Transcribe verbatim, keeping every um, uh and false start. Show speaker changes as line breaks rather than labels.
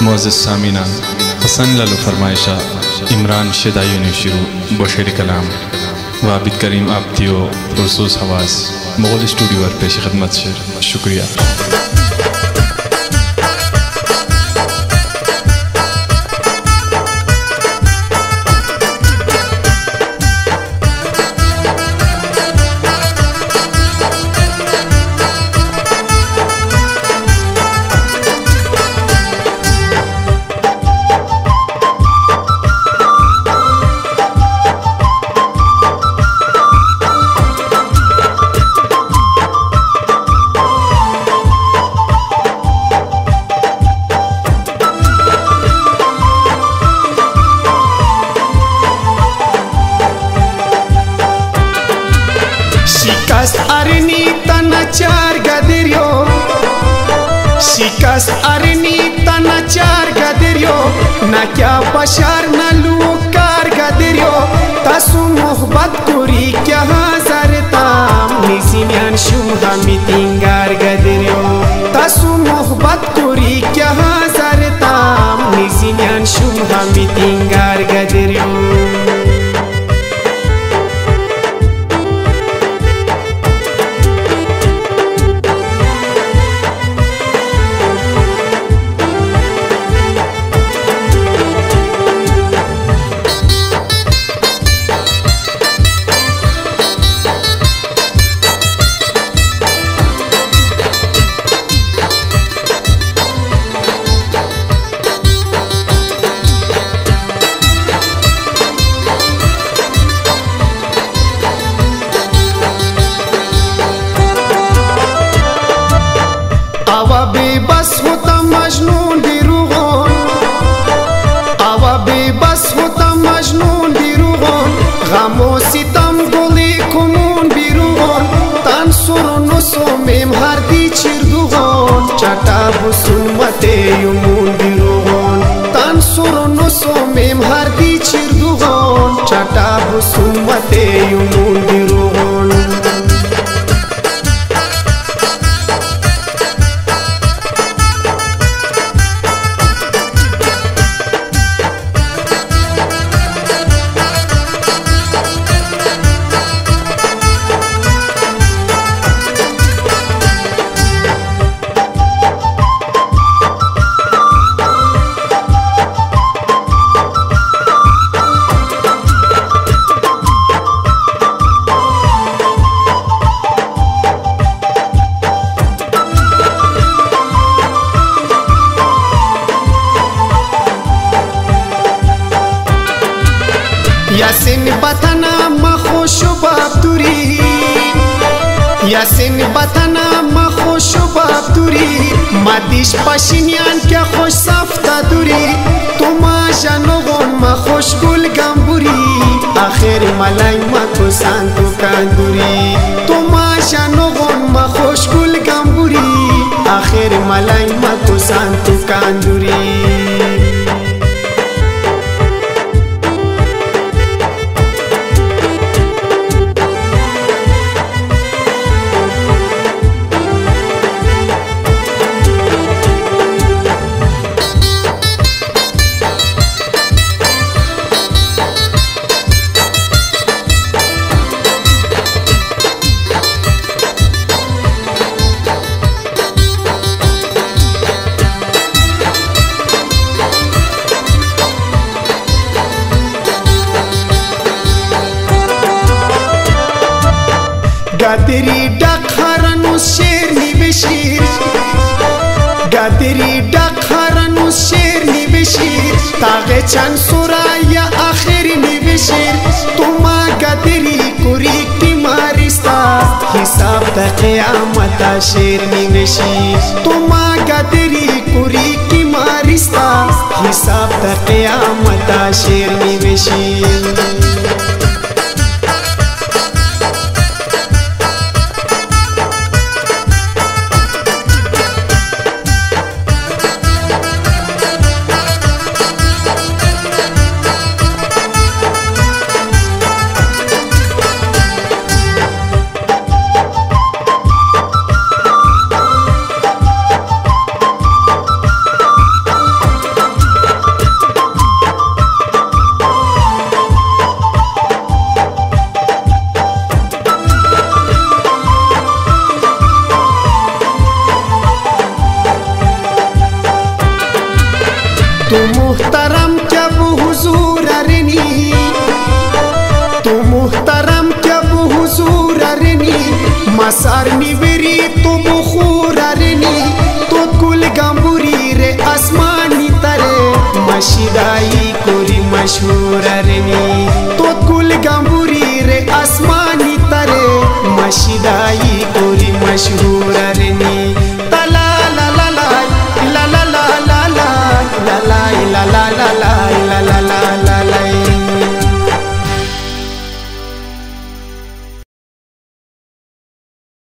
मुअज़्ज़िज़ सामीनान हसन लालो फरमाइशा इमरान शदायूनी शुरू बशर कलाम व आबिद करीम आबदियो पुरसोस हवास मुग़ल स्टूडियो और पेश खदमत से शुक्रिया।
शिकस्त अरनी तनाचार गदरियो शिकस्त अरनी तनाचार गदरियो ना क्या पशार ना लूकार गदरियो तसु मोहब्बत कुरी क्या हज़रताम निसियान शुम हमितिंगार गदरियो तसु मोहब्बत कुरी क्या हज़रताम निसियान शुम हमितिंगार गदरियो। आवा बेबस होता मजनून बिरूगोन आवा बेबस होता मजनून बिरूगोन गमो सितम गोली कुमून बिरूगोन तानसुर नुसो मेम हरदी चिरदुगोन चटा बुसुन मते युमून बिरूगोन तानसुर नुसो मेम हरदी चिरदुगोन चटा बुसुन मते युमून बिरूगोन। यासिन बतना मखोशो बाबदूरी यासिन बतना मखोशो बाबदूरी मदिश पशिनियान क्या खुश सफ्ता दूरी तुमा जानोगन मखोश गुल गंबूरी आखिर मलाई मको सांतो कांदूरी तुमा जानोगन मखोश गुल गंबूरी आखिर मलाई मको सांतो कांदूरी। गादरी डखरनु शेर निबशीर गादरी डखरनु शेर निबशीर तागे चन सुराया आखिर निबशीर तुमा गादरी कुरी की मारिस्ता हिसाब द क़यामत शेर निबशीर तुमा गादरी कुरी की मारिस्ता हिसाब द क़यामत शेर निबशीर। سار